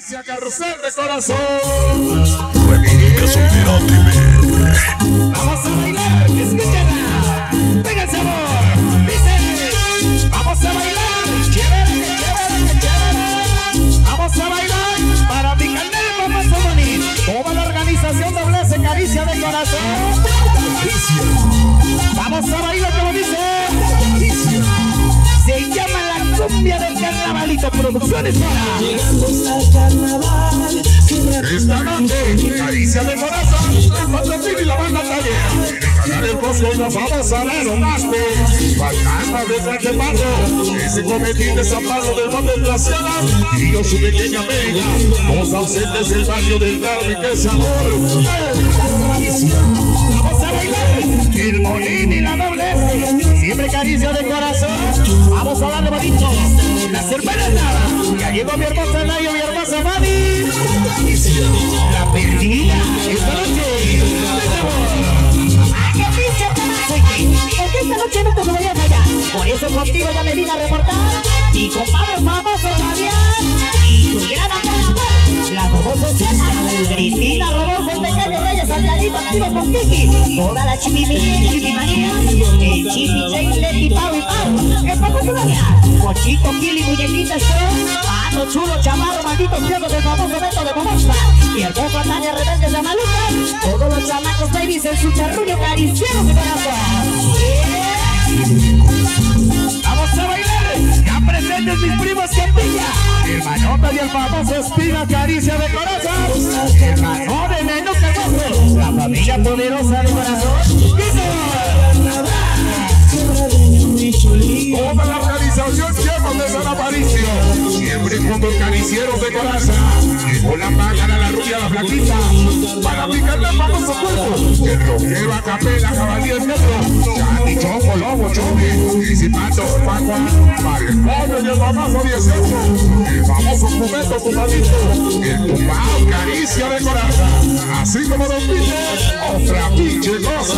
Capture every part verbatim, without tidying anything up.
Caricia Carrusel de Corazón. República Sonidera T V. Vamos a bailar, escúchala. Venga el sabor. Dice, vamos a bailar. Chévere, chévere, chévere. Vamos a bailar para mi canal, vamos a venir. Toda la organización doble C Caricia de Corazón. Vamos a bailar como dice. Se llama la cumbia del carnavalito Producciones para. Llegamos al carnaval. Esta noche, Caricia de Corazón, el patrocinio y la banda Taller. En el canal del Bosco nos vamos a dar un gaste. Fantasma de Traje Pato, ese cometín de Zapalo del Monte de la Sierra. Y yo su pequeña pega, los ausentes del barrio del Darby, que sabor. Vamos a bailar, el Molín y la doble S. Siempre Caricia de Corazón. Vamos a darle bonito. La cerveza, ya llegó mi hermosa Nayo, mi hermosa Mami. La perdida, esta noche. Ay, qué pinche oye, porque esta noche no te voy a fallar. Por eso contigo ya me vine a reportar. Y compadre famoso Fabián. Y tu gran amiga, la famosa César. Cristina Roboso, Pequeño Reyes, Santiaguito, activo con Kiki. Toda la chimimanía, chipimanía. El chipi, Jay, Leti, Pau y Pau. El famoso Fabián. Cochito, Kili, muñequita, Show. Mano chulo, chamarro, maldito piedro del famoso Beto de Pomosta. Y el poco Tania Rebelde de Maluca. Todos los chamacos babies en su charrullo caricieros de corazón. Vamos a bailar, ya presentes mis primos Capilla. El Manota y el famoso Espina Caricia de Corazón. El Manón de Neno Cagoso. La familia poderosa de Corazón. Toda la organización Chefos de San Aparicio. Siempre junto el cariciero de Corazón. Llegó la págara, la rubia, la flaquita. Para picarle el famoso cuerpo. El roquero a capela, jabalí el metro. Chati, Choco, Lobo, Choque. Isipato, Pacua. Mario y el famoso dieciocho. El famoso Cubeto, Tumadito. El tumbao Caricia de Corazón. Así como Don Pite, otra pinche cosa.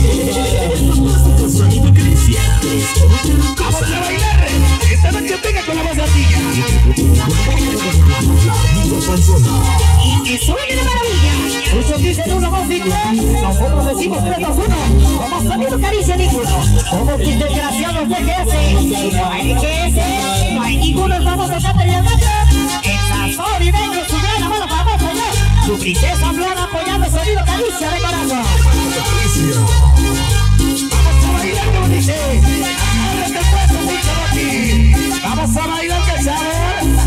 Vamos a bailar. Esta noche pega con la voz de Ardilla. Y que suene de maravilla. Muchos dicen uno, dos y tres. Nosotros decimos tres, dos, uno. Como sonido Caricia ninguno. Somos mis desgraciados de G S. No hay G S. No hay ninguno. Vamos a cantar y el gato. El sazón y negro, su gran amor famoso ya. Su princesa Flor apoyando el sonido Caricia de Corazón. Vamos a bailar como dice. Agárrate el puesto, mi Charoti. Vamos a bailar que sabor.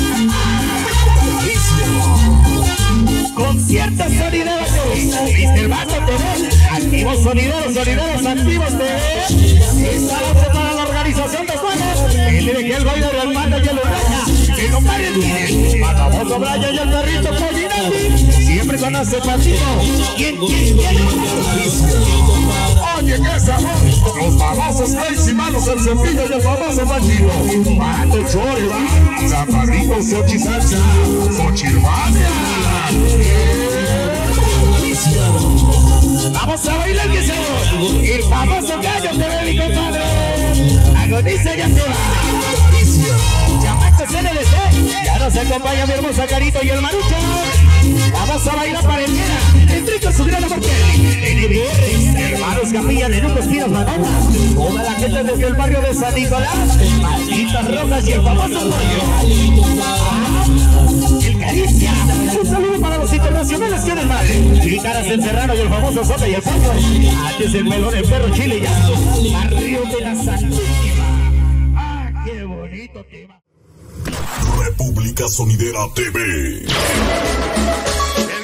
Conciertos sonideros, mister Baco T V, activos sonideros, sonideros activos T V. Estamos para la organización de juegos. El dirige el Goider, el Manda y el Urraca. Que no pare el Guine. Famoso Brian y el perrito Pollinati. Siempre con ese partido. ¿Quién, quién, quién? Oye, qué sabor. Los famosos Crazy Manos, el cepillo y el famoso Machino. Pato Chore, va. Zaparrito, Sochi Salsa. Sochirvania. Vamos a bailar que se va. El famoso gallo te ve mi compadre. Agoniza ya se va. Chamacos N L C. Ya nos acompaña mi hermosa Carito y el Marucho. Vamos a bailar para el día. El trico su gran amor N B R. Hermanos Capilla de Lucas Pinos Madonna. Toda la gente desde el barrio de San Nicolás. Malditas Rojas y el famoso pollo. El Caricia. Un saludo para los internacionales que del mal. Y Caras del Serrano y el famoso Sote y el pollo. Antes el melón, el perro Chile y ya. Barrio de la Santísima. Ah, qué bonito tema. República Sonidera T V.